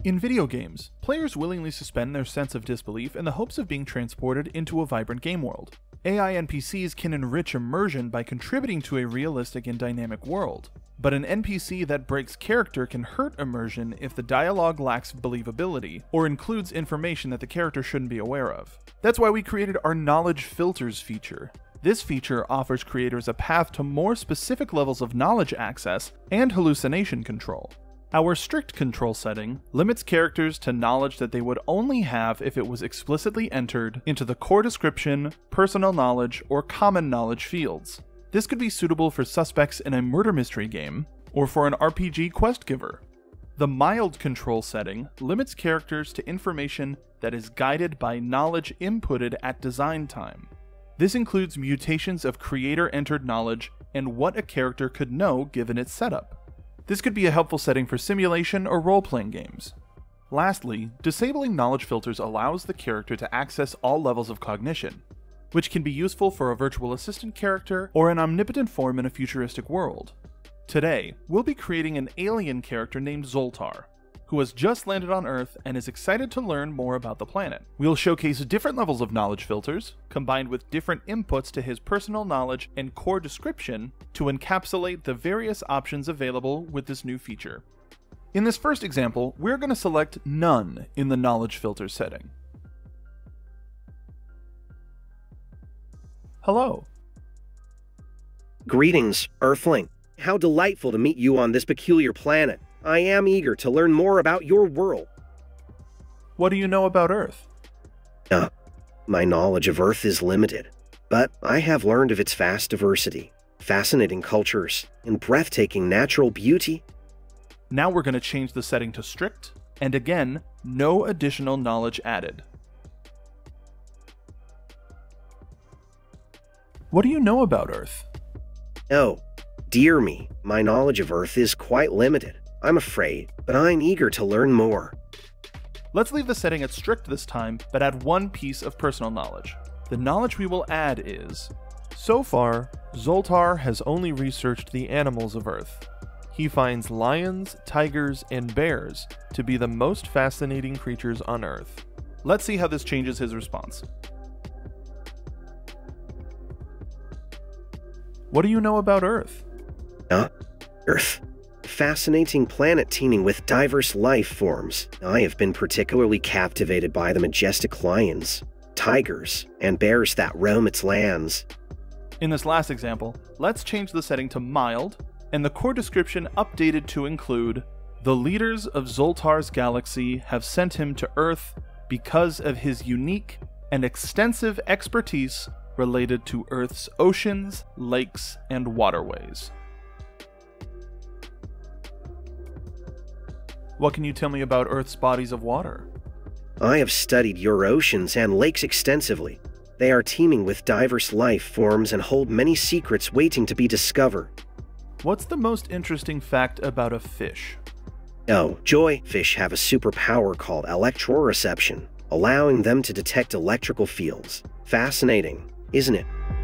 In video games, players willingly suspend their sense of disbelief in the hopes of being transported into a vibrant game world. AI NPCs can enrich immersion by contributing to a realistic and dynamic world. But an NPC that breaks character can hurt immersion if the dialogue lacks believability, or includes information that the character shouldn't be aware of. That's why we created our knowledge filters feature. This feature offers creators a path to more specific levels of knowledge access and hallucination control. Our strict control setting limits characters to knowledge that they would only have if it was explicitly entered into the core description, personal knowledge, or common knowledge fields. This could be suitable for suspects in a murder mystery game, or for an RPG quest giver. The mild control setting limits characters to information that is guided by knowledge inputted at design time. This includes mutations of creator-entered knowledge and what a character could know given its setup. This could be a helpful setting for simulation or role-playing games. Lastly, disabling knowledge filters allows the character to access all levels of cognition, which can be useful for a virtual assistant character or an omnipotent form in a futuristic world. Today, we'll be creating an alien character named Zoltar, who has just landed on Earth and is excited to learn more about the planet. We'll showcase different levels of knowledge filters, combined with different inputs to his personal knowledge and core description to encapsulate the various options available with this new feature. In this first example, we're going to select None in the knowledge filter setting. Hello. Greetings, Earthling. How delightful to meet you on this peculiar planet. I am eager to learn more about your world. What do you know about Earth? My knowledge of Earth is limited, but I have learned of its vast diversity, fascinating cultures, and breathtaking natural beauty. Now we're going to change the setting to strict, and again, no additional knowledge added. What do you know about Earth? Oh, dear me, my knowledge of Earth is quite limited. I'm afraid, but I'm eager to learn more. Let's leave the setting at strict this time, but add one piece of personal knowledge. The knowledge we will add is: so far, Zoltar has only researched the animals of Earth. He finds lions, tigers, and bears to be the most fascinating creatures on Earth. Let's see how this changes his response. What do you know about Earth? Earth. Fascinating planet teeming with diverse life forms. I have been particularly captivated by the majestic lions, tigers, and bears that roam its lands. In this last example, let's change the setting to mild, and the core description updated to include: the leaders of Zoltar's galaxy have sent him to Earth because of his unique and extensive expertise related to Earth's oceans, lakes, and waterways. What can you tell me about Earth's bodies of water? I have studied your oceans and lakes extensively. They are teeming with diverse life forms and hold many secrets waiting to be discovered. What's the most interesting fact about a fish? Oh, joy fish have a superpower called electroreception, allowing them to detect electrical fields. Fascinating, isn't it?